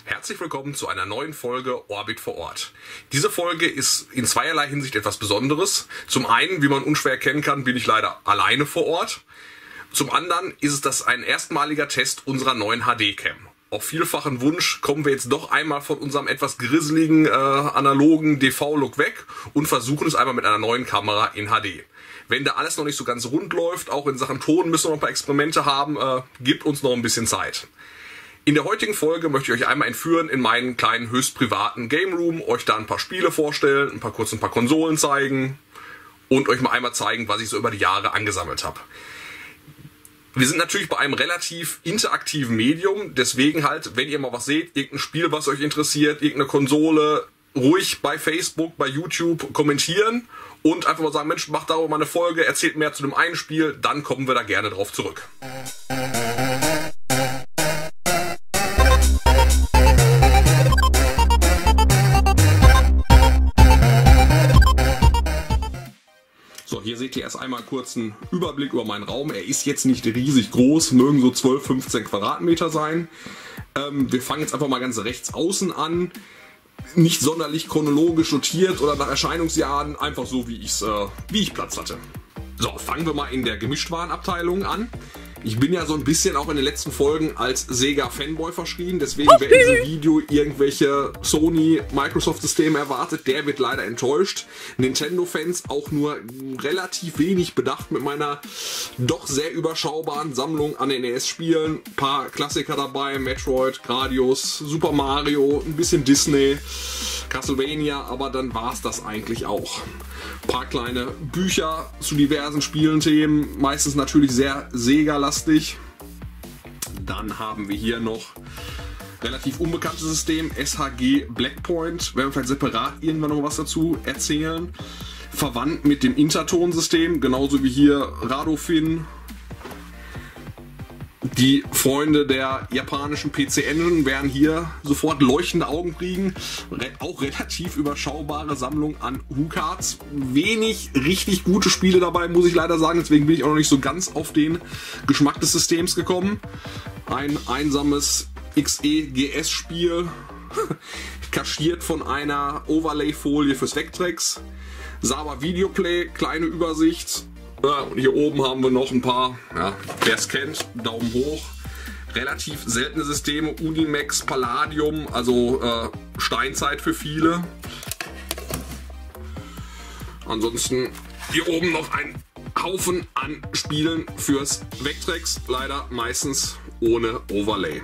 Herzlich willkommen zu einer neuen Folge Orbit vor Ort. Diese Folge ist in zweierlei Hinsicht etwas Besonderes. Zum einen, wie man unschwer erkennen kann, bin ich leider alleine vor Ort. Zum anderen ist es ein erstmaliger Test unserer neuen HD-Cam. Auf vielfachen Wunsch kommen wir jetzt doch einmal von unserem etwas grisseligen, analogen DV-Look weg und versuchen es einmal mit einer neuen Kamera in HD. Wenn da alles noch nicht so ganz rund läuft, auch in Sachen Ton müssen wir noch ein paar Experimente haben, gibt uns noch ein bisschen Zeit. In der heutigen Folge möchte ich euch einmal entführen in meinen kleinen, höchst privaten Game Room, euch da ein paar Spiele vorstellen, ein paar Konsolen zeigen und euch mal einmal zeigen, was ich so über die Jahre angesammelt habe. Wir sind natürlich bei einem relativ interaktiven Medium, deswegen halt, wenn ihr mal was seht, irgendein Spiel, was euch interessiert, irgendeine Konsole, ruhig bei Facebook, bei YouTube kommentieren und einfach mal sagen, Mensch, macht darüber mal eine Folge, erzählt mehr zu dem einen Spiel, dann kommen wir da gerne drauf zurück. So, hier seht ihr erst einmal kurz einen Überblick über meinen Raum. Er ist jetzt nicht riesig groß, mögen so 12, 15 Quadratmeter sein. Wir fangen jetzt einfach mal ganz rechts außen an. Nicht sonderlich chronologisch sortiert oder nach Erscheinungsjahren, einfach so wie ich Platz hatte. So, fangen wir mal in der Gemischtwarenabteilung an. Ich bin ja so ein bisschen auch in den letzten Folgen als Sega-Fanboy verschrien, deswegen wer in diesem Video irgendwelche Sony-Microsoft-Systeme erwartet, der wird leider enttäuscht. Nintendo-Fans auch nur relativ wenig bedacht mit meiner doch sehr überschaubaren Sammlung an NES-Spielen. Ein paar Klassiker dabei, Metroid, Gradius, Super Mario, ein bisschen Disney, Castlevania, aber dann war es das eigentlich auch. Ein paar kleine Bücher zu diversen Spielenthemen, meistens natürlich sehr Sega-lastig. Dann haben wir hier noch relativ unbekanntes System, SHG Blackpoint. Werden wir vielleicht separat irgendwann noch was dazu erzählen. Verwandt mit dem Interton-System, genauso wie hier Radofin. Die Freunde der japanischen PC-Engine werden hier sofort leuchtende Augen kriegen. Auch relativ überschaubare Sammlung an HuCards. Wenig richtig gute Spiele dabei, muss ich leider sagen. Deswegen bin ich auch noch nicht so ganz auf den Geschmack des Systems gekommen. Ein einsames XEGS-Spiel, kaschiert von einer Overlay-Folie fürs Vectrex. Saba Videoplay, kleine Übersicht. Ja, und hier oben haben wir noch ein paar, ja, wer es kennt, Daumen hoch. Relativ seltene Systeme, Unimax, Palladium, also Steinzeit für viele. Ansonsten hier oben noch ein Haufen an Spielen fürs Vectrex, leider meistens ohne Overlay.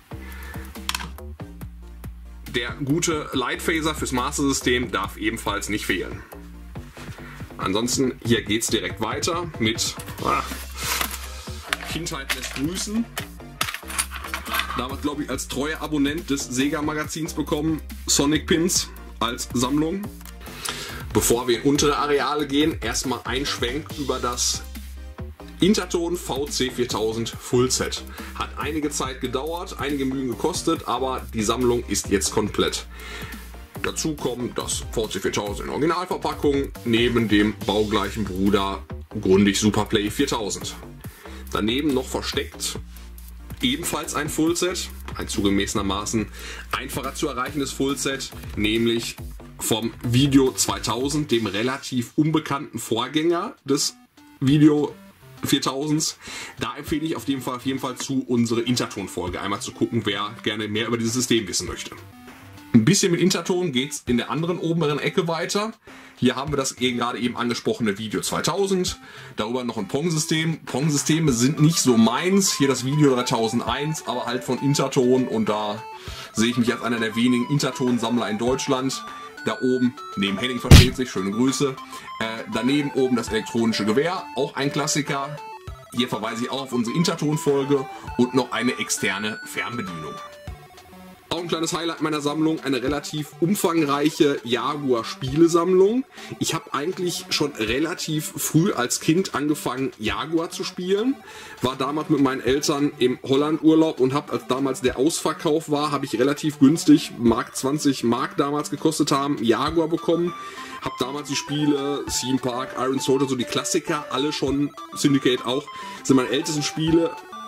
Der gute Lightphaser fürs Master System darf ebenfalls nicht fehlen. Ansonsten, hier geht es direkt weiter mit Kindheit lässt grüßen. Damals, glaube ich, als treuer Abonnent des Sega-Magazins bekommen, Sonic Pins als Sammlung. Bevor wir in untere Areale gehen, erstmal ein Schwenk über das Interton VC4000 Fullset. Hat einige Zeit gedauert, einige Mühen gekostet, aber die Sammlung ist jetzt komplett. Dazu kommt das VC4000 in Originalverpackung, neben dem baugleichen Bruder Grundig Superplay 4000. Daneben noch versteckt ebenfalls ein Fullset, ein zugegebenermaßen einfacher zu erreichendes Fullset, nämlich vom Video 2000, dem relativ unbekannten Vorgänger des Video 4000s. Da empfehle ich auf jeden Fall zu unsere Interton-Folge einmal zu gucken, wer gerne mehr über dieses System wissen möchte. Ein bisschen mit Interton geht es in der anderen oberen Ecke weiter. Hier haben wir das gerade eben angesprochene Video 2000. Darüber noch ein Pong-System. Pong-Systeme sind nicht so meins. Hier das Video 3001, aber halt von Interton. Und da sehe ich mich als einer der wenigen Interton-Sammler in Deutschland. Da oben, neben Henning versteht sich, schöne Grüße. Daneben oben das elektronische Gewehr, auch ein Klassiker. Hier verweise ich auch auf unsere Interton-Folge und noch eine externe Fernbedienung. Auch ein kleines Highlight meiner Sammlung, eine relativ umfangreiche Jaguar-Spielesammlung. Ich habe eigentlich schon relativ früh als Kind angefangen, Jaguar zu spielen. War damals mit meinen Eltern im Holland-Urlaub und habe, als damals der Ausverkauf war, habe ich relativ günstig, 20 Mark damals gekostet haben, Jaguar bekommen. Habe damals die Spiele, Theme Park, Iron Soldier, so die Klassiker, alle schon, Syndicate auch, sind meine ältesten Spiele.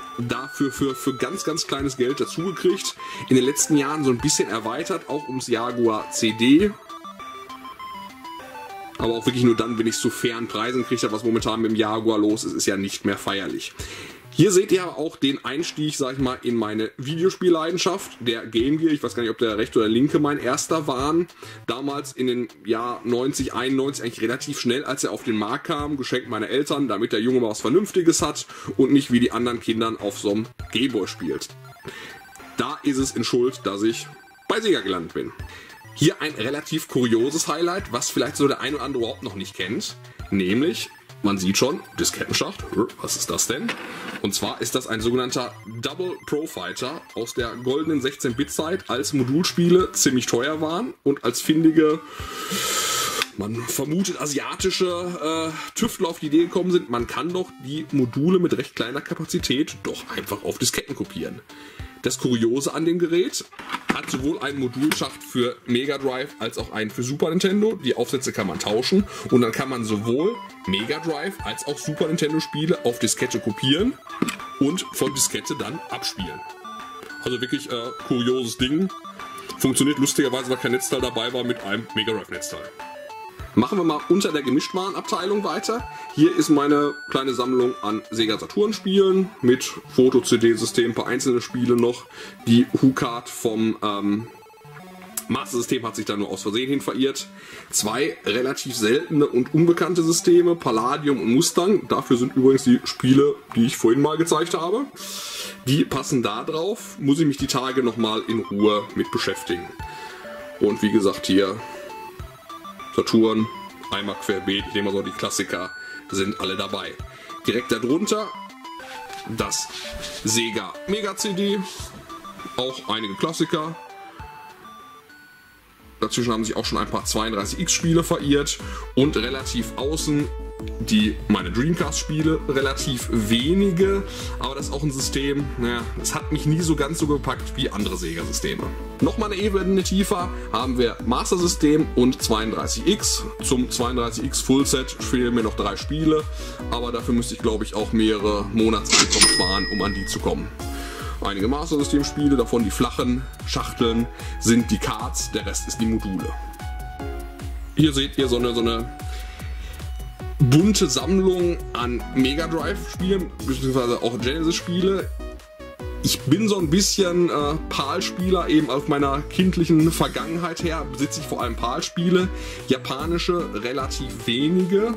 dafür für ganz, ganz kleines Geld dazugekriegt. In den letzten Jahren so ein bisschen erweitert, auch ums Jaguar CD. Aber auch wirklich nur dann, wenn ich es zu fairen Preisen gekriegt habe, was momentan mit dem Jaguar los ist, ist ja nicht mehr feierlich. Hier seht ihr auch den Einstieg, sag ich mal, in meine Videospielleidenschaft. Der Game Gear, ich weiß gar nicht, ob der rechte oder linke mein erster waren. Damals in den Jahr 90, 91 eigentlich relativ schnell, als er auf den Markt kam. Geschenkt meiner Eltern, damit der Junge mal was Vernünftiges hat und nicht wie die anderen Kindern auf so einem Gameboy spielt. Da ist es in Schuld, dass ich bei Sega gelandet bin. Hier ein relativ kurioses Highlight, was vielleicht so der eine oder andere überhaupt noch nicht kennt. Nämlich, man sieht schon, Diskettenschacht. Was ist das denn? Und zwar ist das ein sogenannter Double Pro Fighter aus der goldenen 16-Bit-Zeit, als Modulspiele ziemlich teuer waren und als findige, man vermutet asiatische Tüftler auf die Idee gekommen sind, man kann doch die Module mit recht kleiner Kapazität doch einfach auf Disketten kopieren. Das Kuriose an dem Gerät hat sowohl einen Modulschacht für Mega Drive als auch einen für Super Nintendo. Die Aufsätze kann man tauschen und dann kann man sowohl Mega Drive als auch Super Nintendo Spiele auf Diskette kopieren und von Diskette dann abspielen. Also wirklich kurioses Ding. Funktioniert lustigerweise, weil kein Netzteil dabei war, mit einem Mega Drive Netzteil. Machen wir mal unter der Gemischtwarenabteilung weiter. Hier ist meine kleine Sammlung an Sega Saturn Spielen mit Foto-CD-System, ein paar einzelne Spiele noch. Die HuCard vom Master System hat sich da nur aus Versehen hin verirrt. Zwei relativ seltene und unbekannte Systeme, Palladium und Mustang. Dafür sind übrigens die Spiele, die ich vorhin mal gezeigt habe. Die passen da drauf. Muss ich mich die Tage nochmal in Ruhe mit beschäftigen. Und wie gesagt hier Saturn, einmal querbeet, ich nehme mal so, die Klassiker sind alle dabei. Direkt darunter das Sega Mega CD, auch einige Klassiker. Dazwischen haben sich auch schon ein paar 32X Spiele verirrt und relativ außen meine Dreamcast Spiele, relativ wenige, aber das ist auch ein System, naja, es hat mich nie so ganz so gepackt wie andere Sega Systeme. Nochmal eine Ebene tiefer haben wir Master System und 32X. Zum 32X Fullset fehlen mir noch 3 Spiele, aber dafür müsste ich, glaube ich, auch mehrere Monatseinkommen sparen, um an die zu kommen. Einige Master System Spiele, davon die flachen Schachteln sind die Cards, der Rest ist die Module. Hier seht ihr so eine bunte Sammlung an Mega Drive Spielen, beziehungsweise auch Genesis Spiele. Ich bin so ein bisschen PAL-Spieler, eben aus meiner kindlichen Vergangenheit her besitze ich vor allem PAL-Spiele, japanische relativ wenige.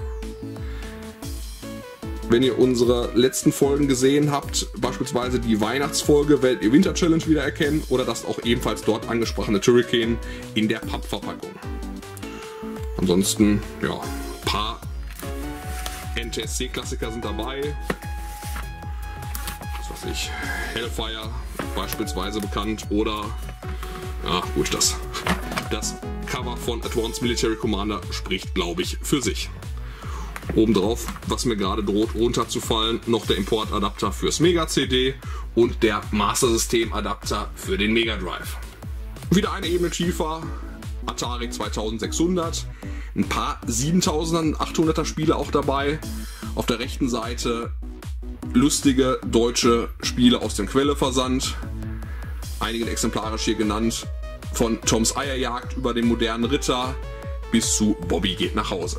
Wenn ihr unsere letzten Folgen gesehen habt, beispielsweise die Weihnachtsfolge, werdet ihr Winter Challenge wieder erkennen oder das auch ebenfalls dort angesprochene Turrican in der Pappverpackung. Ansonsten, ja, ein paar NTSC-Klassiker sind dabei. Was weiß ich, Hellfire beispielsweise bekannt oder, ja gut, das Cover von Advanced Military Commander spricht, glaube ich, für sich. Obendrauf, was mir gerade droht runterzufallen, noch der Importadapter fürs Mega CD und der Master System Adapter für den Mega Drive. Wieder eine Ebene tiefer, Atari 2600, ein paar 7000er, 800er Spiele auch dabei. Auf der rechten Seite lustige deutsche Spiele aus dem Quelleversand, einige exemplarisch hier genannt, von Toms Eierjagd über den modernen Ritter bis zu Bobby geht nach Hause.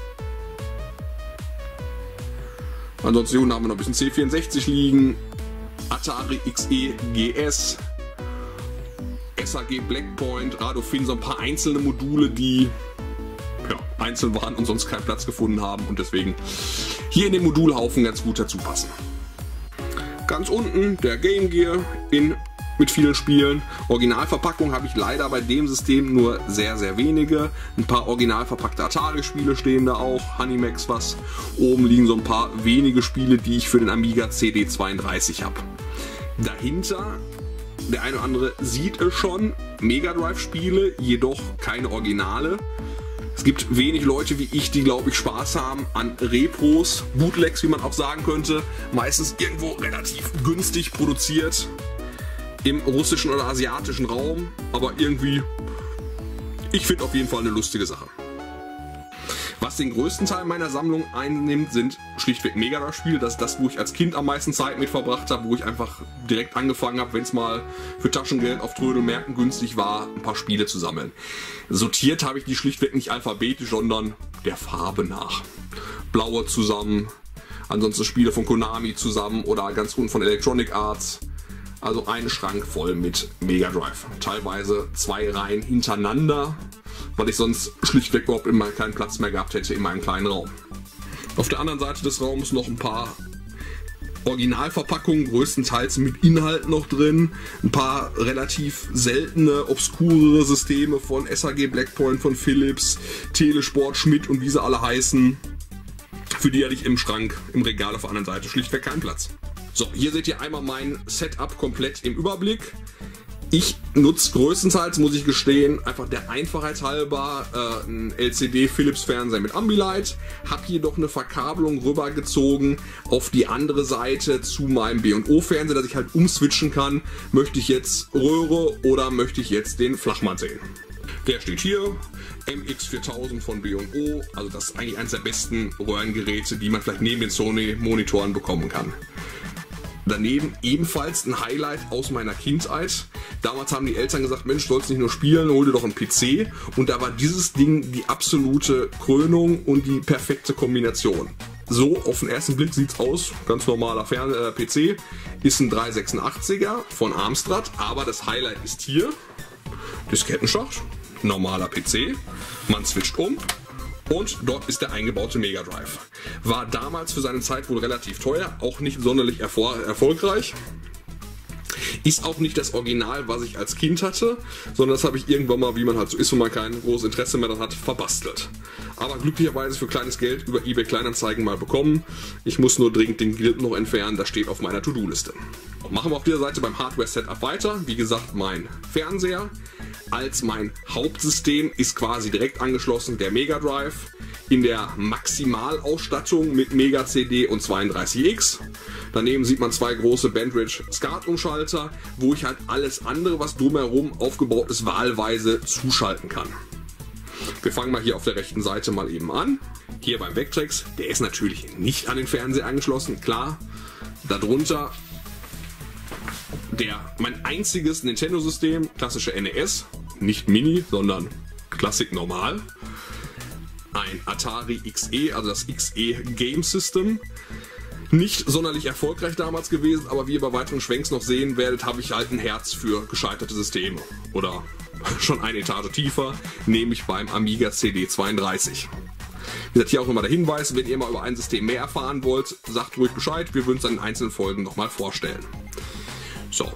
Ansonsten hier unten haben wir noch ein bisschen C64 liegen, Atari XE GS, SAG Blackpoint, Radofin, so ein paar einzelne Module, die ja, einzeln waren und sonst keinen Platz gefunden haben und deswegen hier in den Modulhaufen ganz gut dazu passen. Ganz unten der Game Gear mit vielen Spielen. Originalverpackung habe ich leider bei dem System nur sehr, sehr wenige. Ein paar original verpackte Atari-Spiele stehen da auch. Hanimex was. Oben liegen so ein paar wenige Spiele, die ich für den Amiga CD32 habe. Dahinter, der eine oder andere sieht es schon, Mega Drive Spiele, jedoch keine Originale. Es gibt wenig Leute wie ich, die, glaube ich, Spaß haben an Repros, Bootlegs, wie man auch sagen könnte. Meistens irgendwo relativ günstig produziert. Im russischen oder asiatischen Raum, aber irgendwie, ich finde auf jeden Fall eine lustige Sache. Was den größten Teil meiner Sammlung einnimmt, sind schlichtweg Mega Drive-Spiele. Das ist das, wo ich als Kind am meisten Zeit mit verbracht habe, wo ich einfach direkt angefangen habe, wenn es mal für Taschengeld auf Trödelmärkten günstig war, ein paar Spiele zu sammeln. Sortiert habe ich die schlichtweg nicht alphabetisch, sondern der Farbe nach. Blaue zusammen, ansonsten Spiele von Konami zusammen oder ganz unten von Electronic Arts. Also ein Schrank voll mit Mega Drive. Teilweise 2 Reihen hintereinander, weil ich sonst schlichtweg überhaupt immer keinen Platz mehr gehabt hätte in meinem kleinen Raum. Auf der anderen Seite des Raums noch ein paar Originalverpackungen, größtenteils mit Inhalt noch drin. Ein paar relativ seltene, obskurere Systeme von SAG Blackpoint, von Philips, Telesport, Schmidt und wie sie alle heißen. Für die hatte ich im Schrank, im Regal auf der anderen Seite schlichtweg keinen Platz. So, hier seht ihr einmal mein Setup komplett im Überblick. Ich nutze größtenteils, muss ich gestehen, einfach der Einfachheit halber einen LCD-Philips-Fernseher mit Ambilight, habe jedoch eine Verkabelung rübergezogen auf die andere Seite zu meinem B&O-Fernseher, dass ich halt umswitchen kann, möchte ich jetzt Röhre oder möchte ich jetzt den Flachmann sehen. Der steht hier, MX4000 von B&O, also das ist eigentlich eines der besten Röhrengeräte, die man vielleicht neben den Sony-Monitoren bekommen kann. Daneben ebenfalls ein Highlight aus meiner Kindheit. Damals haben die Eltern gesagt, Mensch, sollst nicht nur spielen, hol dir doch einen PC. Und da war dieses Ding die absolute Krönung und die perfekte Kombination. So, auf den ersten Blick sieht es aus, ganz normaler PC. Ist ein 386er von Amstrad, aber das Highlight ist hier. Diskettenschacht, normaler PC, man switcht um. Und dort ist der eingebaute Mega Drive. War damals für seine Zeit wohl relativ teuer, auch nicht sonderlich erfolgreich. Ist auch nicht das Original, was ich als Kind hatte, sondern das habe ich irgendwann mal, wie man halt so ist, wenn man kein großes Interesse mehr daran hat, verbastelt. Aber glücklicherweise für kleines Geld über eBay Kleinanzeigen mal bekommen. Ich muss nur dringend den Grid noch entfernen, das steht auf meiner To-Do-Liste. Machen wir auf dieser Seite beim Hardware-Setup weiter. Wie gesagt, mein Fernseher. Als mein Hauptsystem ist quasi direkt angeschlossen der Mega Drive in der Maximalausstattung mit Mega CD und 32X. Daneben sieht man 2 große Bandridge SCART-Umschalter, wo ich halt alles andere, was drumherum aufgebaut ist, wahlweise zuschalten kann. Wir fangen mal hier auf der rechten Seite mal eben an. Hier beim Vectrex, der ist natürlich nicht an den Fernseher angeschlossen, klar. Darunter mein einziges Nintendo-System, klassische NES, nicht Mini, sondern Classic Normal. Ein Atari XE, also das XE Game System. Nicht sonderlich erfolgreich damals gewesen, aber wie ihr bei weiteren Schwenks noch sehen werdet, habe ich halt ein Herz für gescheiterte Systeme. Oder schon eine Etage tiefer, nämlich beim Amiga CD32. Wie gesagt, hier auch nochmal der Hinweis, wenn ihr mal über ein System mehr erfahren wollt, sagt ruhig Bescheid, wir würden es in einzelnen Folgen nochmal vorstellen. So.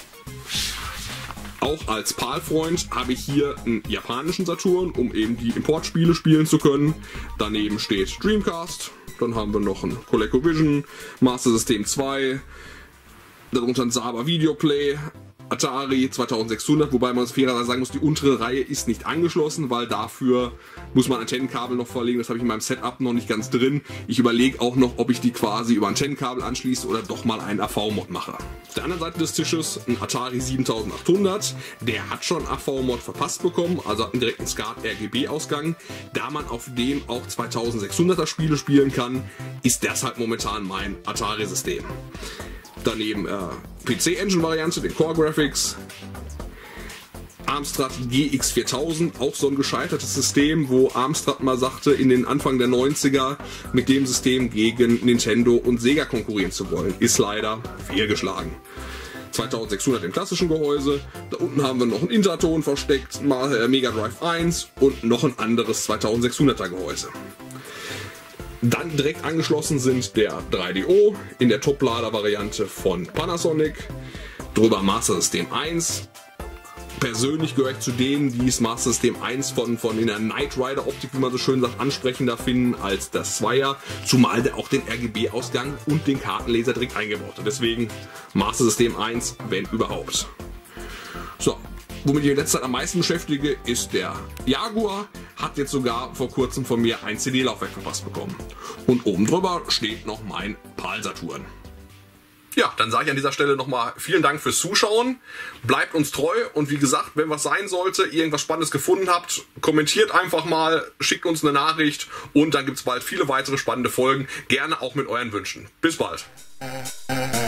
Auch als PAL-Freund habe ich hier einen japanischen Saturn, um eben die Importspiele spielen zu können. Daneben steht Dreamcast, dann haben wir noch ein ColecoVision, Master System 2, darunter ein Saba Videoplay, Atari 2600, wobei man fairerweise sagen muss, die untere Reihe ist nicht angeschlossen, weil dafür muss man Antennenkabel noch verlegen. Das habe ich in meinem Setup noch nicht ganz drin. Ich überlege auch noch, ob ich die quasi über Antennenkabel anschließe oder doch mal einen AV-Mod mache. Auf der anderen Seite des Tisches ein Atari 7800. Der hat schon AV-Mod verpasst bekommen, also hat einen direkten SCART-RGB-Ausgang. Da man auf dem auch 2600er Spiele spielen kann, ist das halt momentan mein Atari-System. Daneben PC-Engine-Variante, den Core Graphics, Amstrad GX4000, auch so ein gescheitertes System, wo Amstrad mal sagte, in den Anfang der 90er mit dem System gegen Nintendo und Sega konkurrieren zu wollen. Ist leider fehlgeschlagen. 2600 im klassischen Gehäuse, da unten haben wir noch einen Interton versteckt, Mega Drive 1 und noch ein anderes 2600er Gehäuse. Dann direkt angeschlossen sind der 3DO in der Toplader-Variante von Panasonic, drüber Master System 1. Persönlich gehöre ich zu denen, die das Master System 1 von in der Knight Rider Optik, wie man so schön sagt, ansprechender finden als das Zweier, zumal der auch den RGB-Ausgang und den Kartenleser direkt eingebaut hat. Deswegen Master System 1, wenn überhaupt. So, womit ich in letzter Zeit am meisten beschäftige, ist der Jaguar. Hat jetzt sogar vor kurzem von mir ein CD-Laufwerk verpasst bekommen. Und oben drüber steht noch mein PAL Saturn. Ja, dann sage ich an dieser Stelle nochmal vielen Dank fürs Zuschauen. Bleibt uns treu und wie gesagt, wenn was sein sollte, ihr irgendwas Spannendes gefunden habt, kommentiert einfach mal, schickt uns eine Nachricht und dann gibt es bald viele weitere spannende Folgen. Gerne auch mit euren Wünschen. Bis bald.